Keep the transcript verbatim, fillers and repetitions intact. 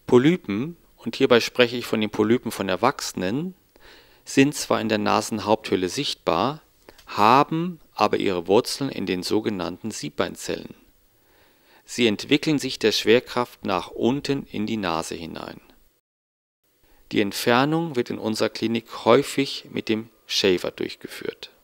Polypen, und hierbei spreche ich von den Polypen von Erwachsenen, sind zwar in der Nasenhaupthöhle sichtbar, haben aber ihre Wurzeln in den sogenannten Siebbeinzellen. Sie entwickeln sich der Schwerkraft nach unten in die Nase hinein. Die Entfernung wird in unserer Klinik häufig mit dem Shaver durchgeführt.